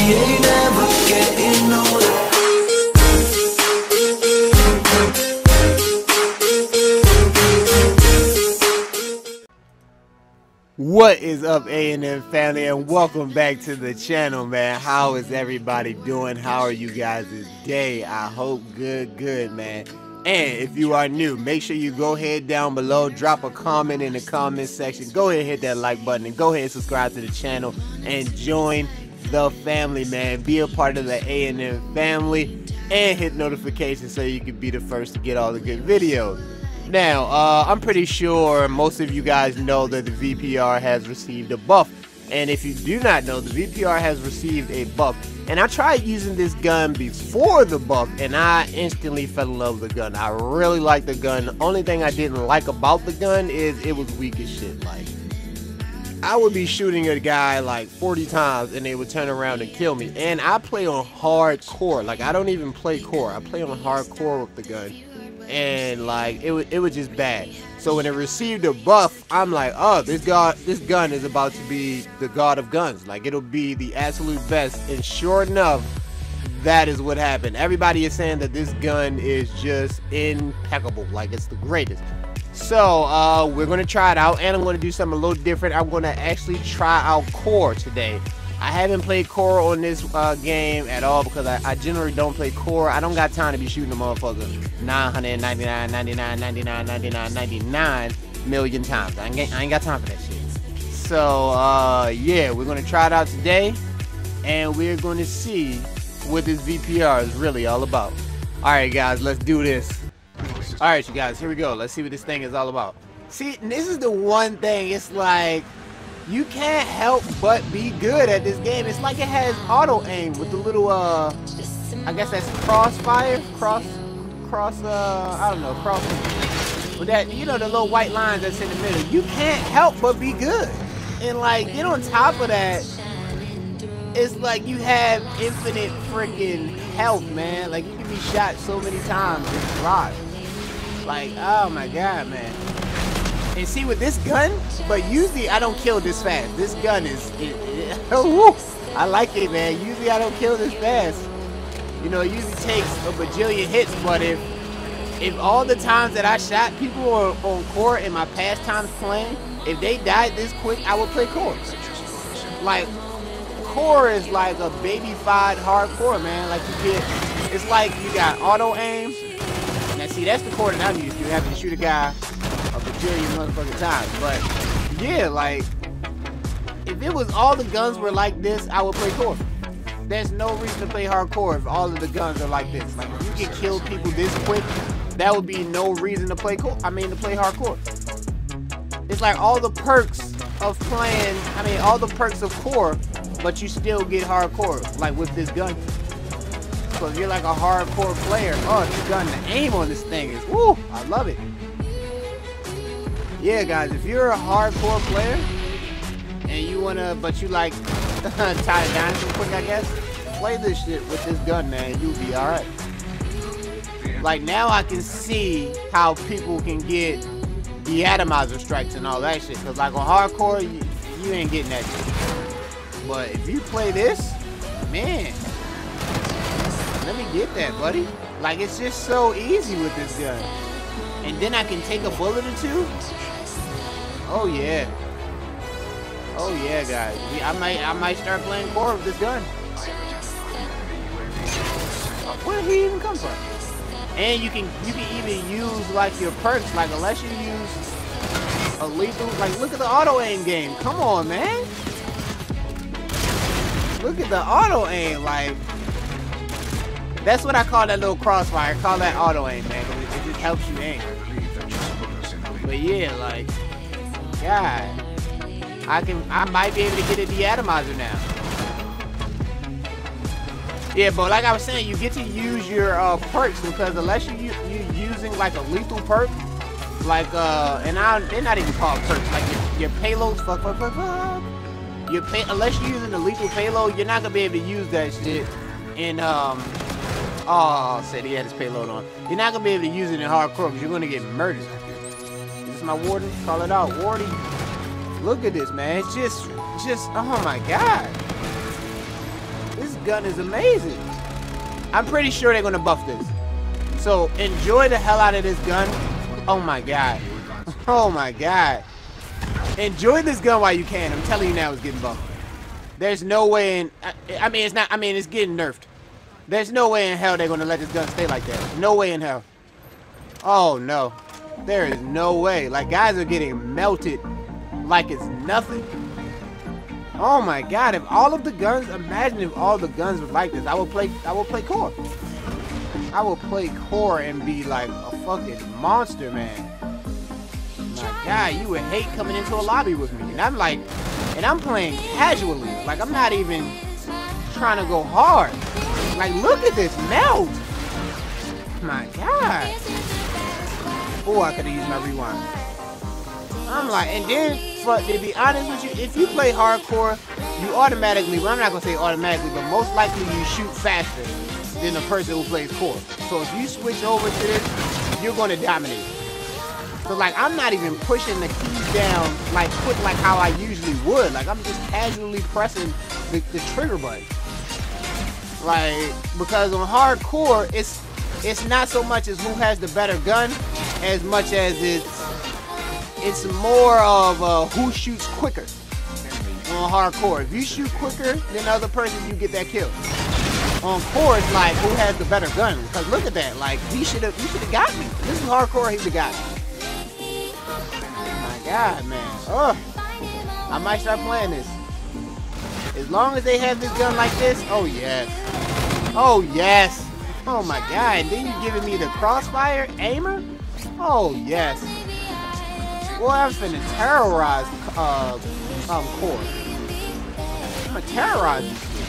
ain't ever getting older. What is up, A&M family, and welcome back to the channel, man. How is everybody doing? How are you guys today? I hope good, man. And if you are new, make sure you go ahead down below, drop a comment in the comment section. Go ahead and hit that like button, and go ahead and subscribe to the channel and join the family, man. Be a part of the A&M family and hit notifications so you can be the first to get all the good videos. Now, I'm pretty sure most of you guys know that the VPR has received a buff. And if you do not know, the VPR has received a buff. And I tried using this gun before the buff, and I instantly fell in love with the gun. I really like the gun. The only thing I didn't like about the gun is it was weak as shit. Like, I would be shooting a guy like 40 times, and they would turn around and kill me. And I play on hardcore. Like, I don't even play core. I play on hardcore with the gun. And like it was just bad. So when it received a buff, I'm like, oh, this gun is about to be the god of guns. Like, it'll be the absolute best. And sure enough, that is what happened. Everybody is saying that this gun is just impeccable. Like, it's the greatest. So we're gonna try it out, and I'm gonna do something a little different. I'm gonna actually try out core today. I haven't played core on this game at all because I generally don't play core. I don't got time to be shooting a motherfucker 99 million times. I ain't got time for that shit. So yeah, we're gonna try it out today, and we're gonna see what this VPR is really all about. All right, guys, let's do this. All right, you guys, here we go. Let's see what this thing is all about. See, this is the one thing. It's like, you can't help but be good at this game. It's like it has auto aim with the little I guess that's crossfire, cross I don't know, cross with that, you know, the little white lines that's in the middle. You can't help but be good. And like, get on top of that, it's like you have infinite freaking health, man. Like, you can be shot so many times and survive. Like, oh my god, man. And see, with this gun, but usually I don't kill this fast. This gun is, I like it, man. Usually I don't kill this fast. You know, it usually takes a bajillion hits, but if all the times that I shot people on core in my past times playing, if they died this quick, I would play core. Like, core is like a baby-fied hardcore, man. Like, you get, it's like you got auto aim. Now see, that's the core that I'm used to. You have to shoot a guy a bajillion motherfucking times. But yeah, like, if it was all the guns were like this, I would play core. There's no reason to play hardcore if all of the guns are like this. Like, if you can kill people this quick, that would be no reason to play core. I mean, to play hardcore. It's like all the perks of playing, I mean, all the perks of core, but you still get hardcore, like with this gun. So if you're like a hardcore player, oh, this gun, the aim on this thing is, woo, I love it. Yeah, guys, if you're a hardcore player and you wanna, but you like tie it down real quick, I guess, play this shit with this gun, man. You'll be all right. Like, now I can see how people can get the atomizer strikes and all that shit. Cause like on hardcore, you ain't getting that shit. But if you play this, man, let me get that, buddy. Like, it's just so easy with this gun. And then I can take a bullet or two. Oh yeah. Oh yeah, guys. I might start playing core with this gun. Where did he even come from? And you can even use like your perks, like unless you use a lethal, like look at the auto aim game. Come on, man. Look at the auto aim, like that's what I call that little crossfire. I call that auto aim, man. It just helps you aim. But yeah, like, God, I might be able to get a deatomizer now. Yeah, but like I was saying, you get to use your perks, because unless you're using like a lethal perk, like they're not even called perks, like your payloads, unless you're using the lethal payload, you're not gonna be able to use that shit in oh, said he had his payload on. You're not gonna be able to use it in hardcore because you're gonna get murdered. This is my warden. Call it out, wardy. Look at this, man. It's just oh my god. This gun is amazing. I'm pretty sure they're gonna buff this. So enjoy the hell out of this gun. Oh my god. Oh my god. Enjoy this gun while you can. I'm telling you now, it's getting buffed. There's no way in. I mean, it's not. I mean, it's getting nerfed. There's no way in hell they're gonna let this gun stay like that. No way in hell. Oh no. There is no way. Like, guys are getting melted like it's nothing. Oh my god, if all of the guns, imagine if all the guns were like this. I would play core. I will play core and be like a fucking monster, man. My god, you would hate coming into a lobby with me. And I'm playing casually. Like, I'm not even trying to go hard. Like, look at this melt. My god. Oh, I could have used my rewind. I'm like, and then, to be honest with you, if you play hardcore, you automatically, well, I'm not going to say automatically, but most likely you shoot faster than the person who plays core. So if you switch over to this, you're going to dominate. So, like, I'm not even pushing the keys down, like, quick like how I usually would. Like, I'm just casually pressing the trigger button. Like, because on hardcore, it's not so much as who has the better gun, as much as it's more of who shoots quicker on hardcore. If you shoot quicker than the other person, you get that kill. On core, it's like who has the better gun. Because look at that, like he should have got me. This is hardcore, he would have got me. Oh my god, man. Oh, I might start playing this. As long as they have this gun like this, oh yes. Oh yes. Oh my god, and then you giving me the crossfire aimer? Oh yes. Boy, I'm finna terrorize core. I'm gonna terrorize this shit.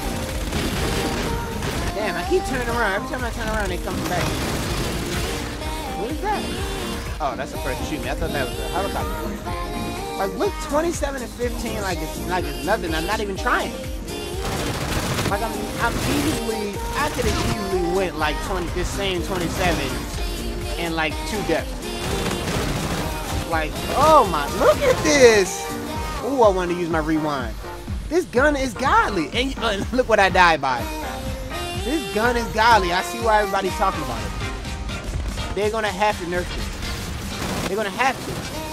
Damn, I keep turning around. Every time I turn around, they come back. What is that? Oh, that's the person shooting me. I thought that was a helicopter. Like, look, 27 and 15, like it's nothing. I'm not even trying. Like, I could have easily went like this same 27 in like 2 deaths. Like, oh my, look at this. Ooh, I want to use my rewind. This gun is godly. And look what I died by. This gun is godly. I see why everybody's talking about it. They're going to have to nerf this. They're going to have to.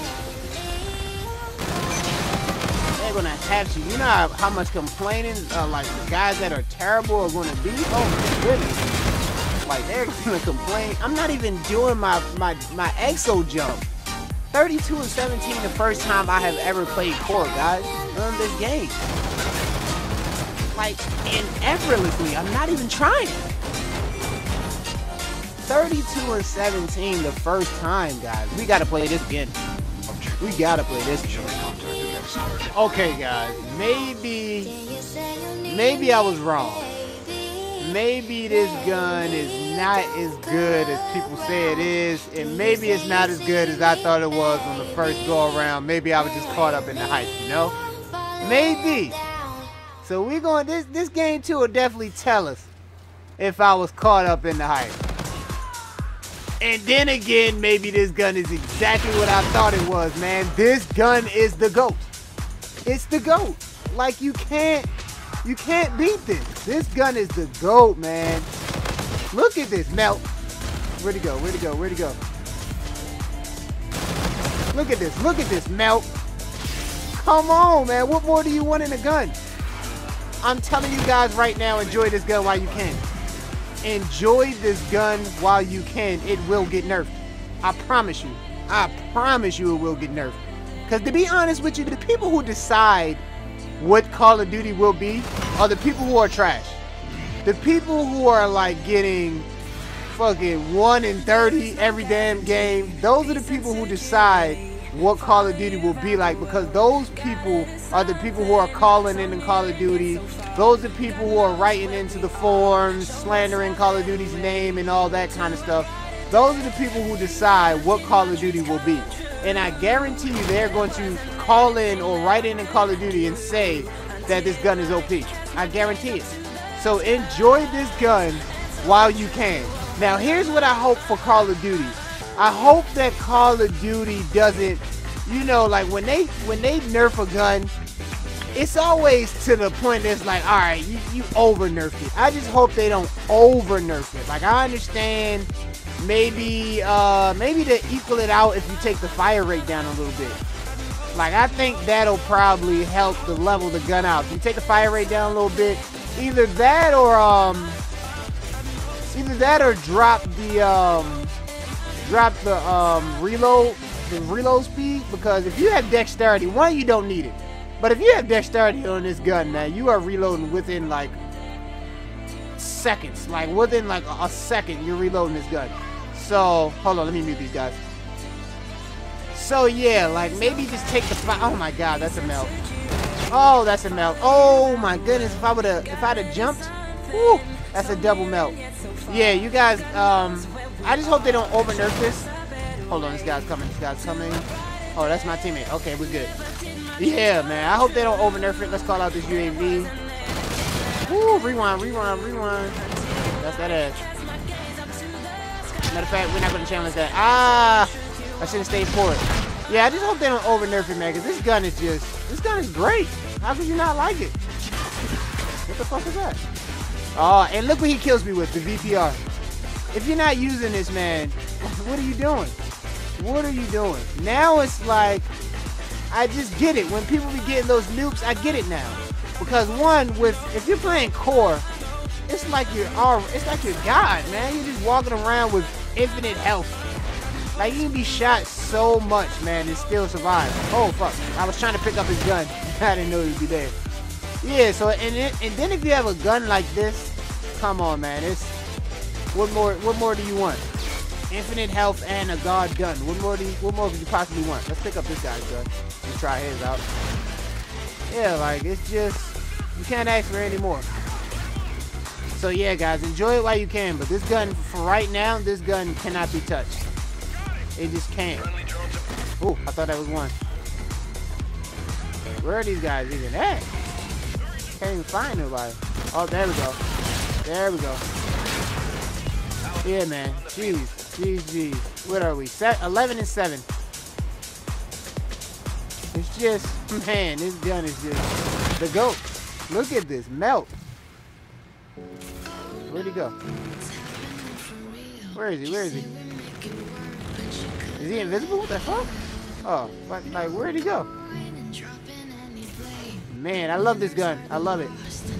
They're going to have to. You know how much complaining, like, the guys that are terrible are going to be? Oh, my goodness. Like, they're going to complain. I'm not even doing my exo jump. 32 and 17 the first time I have ever played core, guys, on this game. Like, and effortlessly, I'm not even trying. 32 and 17 the first time, guys. We gotta play this again. We gotta play this again. Okay, guys, maybe I was wrong. Maybe this gun is not as good as people say it is, and maybe it's not as good as I thought it was on the first go around. Maybe I was just caught up in the hype, you know? Maybe. So we going, this game too will definitely tell us if I was caught up in the hype. And then again, maybe this gun is exactly what I thought it was, man. This gun is the GOAT. It's the GOAT. Like, you can't beat this. This gun is the GOAT, man. Look at this melt. Where'd he go? Where'd he go? Where'd he go? Look at this. Look at this melt. Come on, man. What more do you want in a gun? I'm telling you guys right now, enjoy this gun while you can. Enjoy this gun while you can. It will get nerfed. I promise you. I promise you it will get nerfed. Because to be honest with you, the people who decide what Call of Duty will be are the people who are trash. The people who are like getting fucking 1 in 30 every damn game, those are the people who decide what Call of Duty will be like, because those people are the people who are calling in Call of Duty. Those are the people who are writing into the forums, slandering Call of Duty's name and all that kind of stuff. Those are the people who decide what Call of Duty will be. And I guarantee you they're going to call in or write in Call of Duty and say that this gun is OP. I guarantee it. So enjoy this gun while you can. Now here's what I hope for Call of Duty. I hope that Call of Duty doesn't, you know, like when they nerf a gun, it's always to the point that's like, all right, you over nerfed it. I just hope they don't over nerf it. Like, I understand maybe to equal it out if you take the fire rate down a little bit. Like, I think that'll probably help to level the gun out. If you take the fire rate down a little bit, either that or drop the reload speed, because if you have dexterity, one, you don't need it. But if you have dexterity on this gun, man, you are reloading within like seconds. Like within like a second, you're reloading this gun. So hold on, let me mute these guys. So yeah, like maybe just take the fire. Oh my god, that's a melt. Oh, that's a melt. Oh my goodness, if I'd have jumped, whew, that's a double melt. Yeah, you guys, I just hope they don't over nerf this. Hold on, this guy's coming. This guy's coming. Oh, that's my teammate. Okay, we're good. Yeah, man. I hope they don't over nerf it. Let's call out this UAV. Woo, rewind. That's that ass. Matter of fact, we're not gonna challenge that. Ah, I should have stayed for it. Yeah, I just hope they don't over nerf it, man, because this gun is great. How could you not like it? What the fuck is that? Oh, and look what he kills me with, the VPR. If you're not using this, man, what are you doing? What are you doing? Now it's like, I just get it. When people be getting those nukes, I get it now. Because one, if you're playing core, it's like you're God, man. You're just walking around with infinite health. Like, you can be shot so much, man, and still survive. Oh fuck! I was trying to pick up his gun. I didn't know he'd be there. Yeah. So and then if you have a gun like this, come on, man. What more do you want? Infinite health and a god gun. What more could you possibly want? Let's pick up this guy's gun. Let's try his out. Yeah, like, it's just, you can't ask for any more. So yeah, guys, enjoy it while you can. But this gun, for right now, this gun cannot be touched. It just can't. Ooh, I thought that was one. Where are these guys even at? Can't even find nobody. Oh, there we go. There we go. Yeah, man. Jeez. What are we? 11 and 7. It's just, man, this gun is just the GOAT. Look at this melt. Where'd he go? Where is he? Is he invisible? What the fuck? Oh, but like, where'd he go? Man, I love this gun. I love it.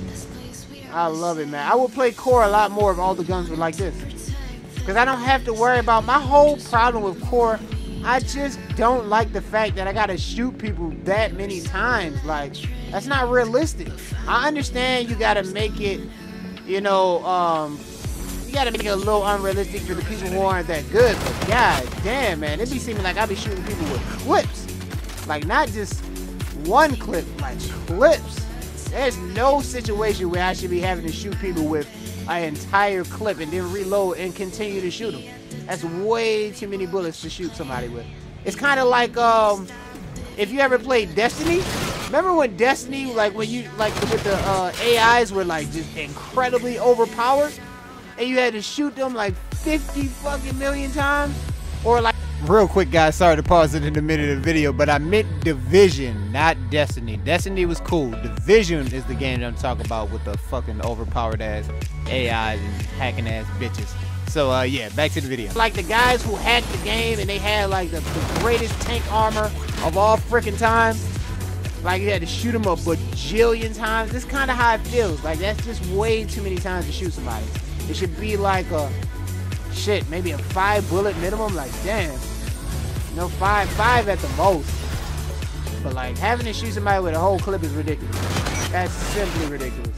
I love it, man. I will play core a lot more if all the guns were like this. Because I don't have to worry about my whole problem with core. I just don't like the fact that I gotta shoot people that many times. Like, that's not realistic. I understand you gotta make it, you know, you gotta make it a little unrealistic for the people who aren't that good. But god damn, man, it be seeming like I be shooting people with clips. Like, not just one clip, like clips. There's no situation where I should be having to shoot people with an entire clip and then reload and continue to shoot them. That's way too many bullets to shoot somebody with. It's kind of like if you ever played Destiny. Remember when Destiny, like when you with the AIs were like just incredibly overpowered, and you had to shoot them like 50 fucking million times, or like. Real quick, guys, sorry to pause it in the middle of the video, but I meant Division, not Destiny. Destiny was cool. Division is the game that I'm talking about with the fucking overpowered ass AIs and hacking ass bitches. So yeah, back to the video. Like the guys who hacked the game and they had like the greatest tank armor of all freaking time. Like you had to shoot them a bajillion times. This is kind of how it feels. Like that's just way too many times to shoot somebody. It should be like a shit, maybe a 5 bullet minimum. Like damn. No, five at the most. But like having to shoot somebody with a whole clip is ridiculous. That's simply ridiculous.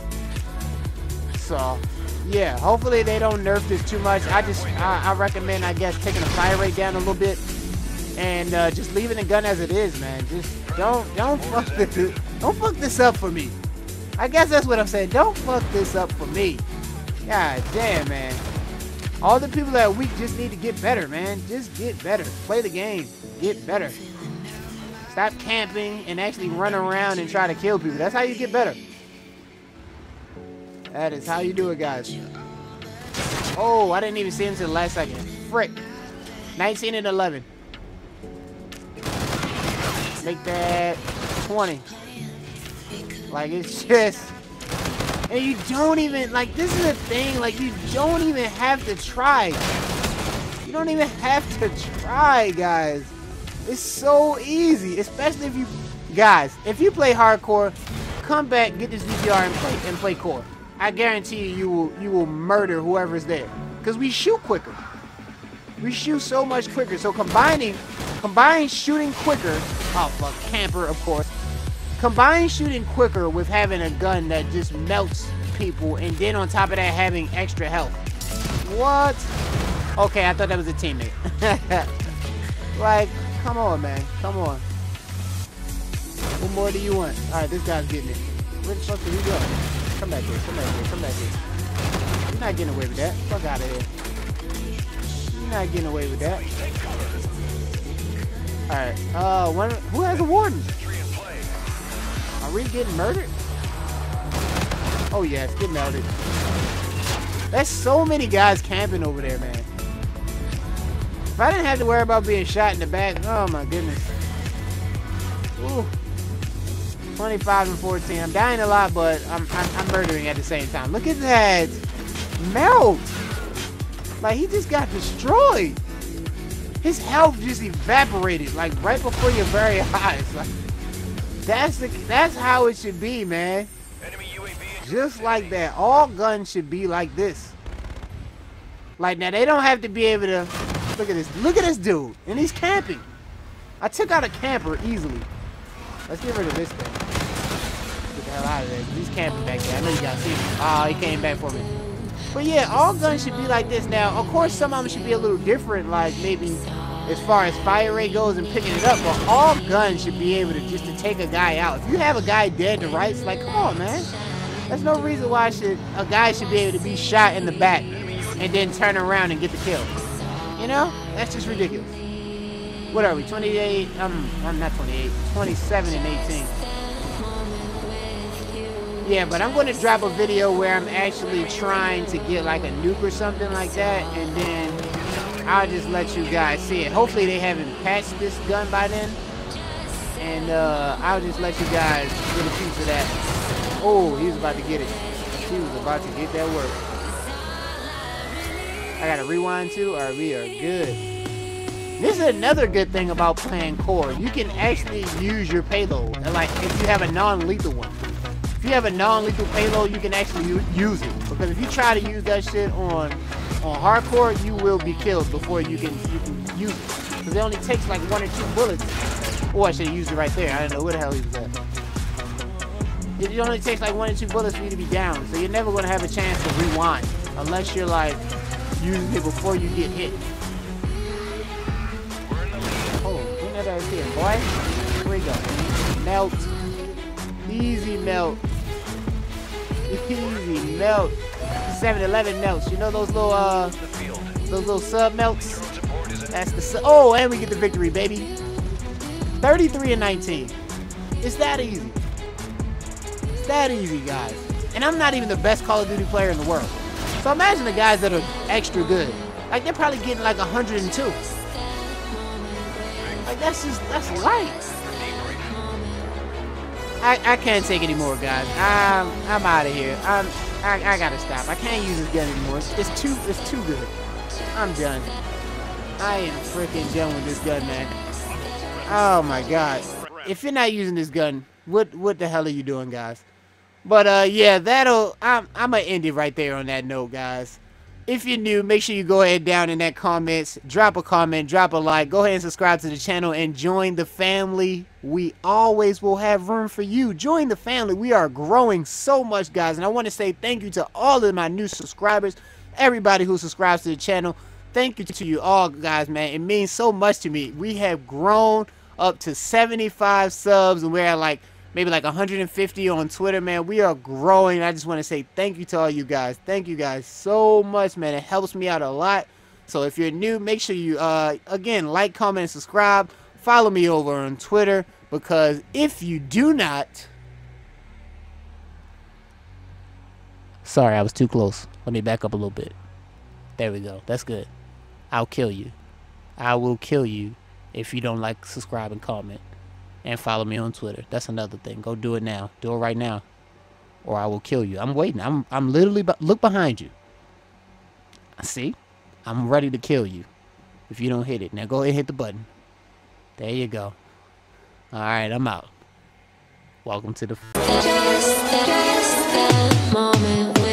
So yeah, hopefully they don't nerf this too much. I recommend, I guess, taking the fire rate down a little bit and just leaving the gun as it is, man. Just don't fuck this up for me. I guess that's what I'm saying. Don't fuck this up for me. God damn, man. All the people that are weak just need to get better, man. Just get better. Play the game. Get better. Stop camping and actually run around and try to kill people. That's how you get better. That is how you do it, guys. Oh, I didn't even see him until the last second. Frick. 19 and 11. Make that 20. Like, it's just... And you don't even... Like, this is the thing. Like, you don't even have to try. You don't even have to try, guys. It's so easy. Especially if you... Guys, if you play hardcore, come back, get this VCR and play core. I guarantee you will murder whoever's there. Because we shoot quicker. We shoot so much quicker. So combine shooting quicker. Oh, fuck. Camper, of course. Combine shooting quicker with having a gun that just melts people, and then on top of that having extra health. What? Okay, I thought that was a teammate. Like, come on, man. Come on. What more do you want? Alright, this guy's getting it. Where the fuck did he go? Come back here. Come back here. Come back here. You're not getting away with that. Fuck out of here. You're not getting away with that. Alright, who has a warden? Are we getting murdered? Oh yes, get melted. There's so many guys camping over there, man. If I didn't have to worry about being shot in the back, oh my goodness. Ooh. 25 and 14. I'm dying a lot, but I'm murdering at the same time. Look at that melt. Like, he just got destroyed. His health just evaporated, like right before your very eyes. Like, that's how it should be, man. Just like that. All guns should be like this. Like, now they don't have to be able to... Look at this. Look at this dude. And he's camping. I took out a camper easily. Let's get rid of this thing. Get the hell out of there. He's camping back there. I know you guys see him. Oh, he came back for me. But yeah, all guns should be like this. Now, of course, some of them should be a little different. Like, maybe... as far as fire rate goes and picking it up, but all guns should be able to just to take a guy out. If you have a guy dead to rights, like, come on, man. There's no reason why a guy should be able to be shot in the back and then turn around and get the kill. You know? That's just ridiculous. What are we, 28? I'm not 28. 27 and 18. Yeah, but I'm going to drop a video where I'm actually trying to get like a nuke or something like that, and then I'll just let you guys see it. Hopefully they haven't patched this gun by then. And I'll just let you guys get a piece of that. Oh, he was about to get it. He was about to get that work. I gotta rewind too? Alright, we are good. This is another good thing about playing core. You can actually use your payload. Like, if you have a non-lethal one. If you have a non-lethal payload, you can actually use it. Because if you try to use that shit on hardcore, you will be killed before you can use it. Because it only takes like 1 or 2 bullets. Oh, I should have used it right there. I don't know where the hell he was at. It only takes like 1 or 2 bullets for you to be down. So you're never going to have a chance to rewind. Unless you're like using it before you get hit. Oh, bring that ass here, boy. Here we go. Melt. Easy melt. Easy melt. 7-Eleven melts. You know those little sub melts? That's the sub. Oh, and we get the victory, baby. 33 and 19. It's that easy. It's that easy, guys. And I'm not even the best Call of Duty player in the world. So imagine the guys that are extra good. Like, they're probably getting like 102. Like, that's light. I can't take any more, guys. I'm out of here. I gotta stop. I can't use this gun anymore. It's too good. I'm done. I am freaking done with this gun, man. Oh my god. If you're not using this gun, what the hell are you doing, guys? But yeah, I'm gonna end it right there on that note, guys. If you're new, make sure you go ahead down in that comments, drop a comment, drop a like, go ahead and subscribe to the channel and join the family. We always will have room for you. Join the family. We are growing so much, guys, and I want to say thank you to all of my new subscribers, everybody who subscribes to the channel. Thank you to you all, guys, man. It means so much to me. We have grown up to 75 subs, and we're at like maybe like 150 on Twitter, man. We are growing. I just want to say thank you to all you guys. Thank you guys so much, man. It helps me out a lot. So if you're new, make sure you, again, like, comment, and subscribe. Follow me over on Twitter, because if you do not... Sorry, I was too close. Let me back up a little bit. There we go. That's good. I'll kill you. I will kill you if you don't like, subscribe, and comment. And follow me on Twitter. That's another thing. Go do it now. Do it right now, or I will kill you. I'm waiting. I'm literally look behind you. See, I'm ready to kill you if you don't hit it. Now go ahead and hit the button. There you go. All right, I'm out. Welcome to the. Just that moment.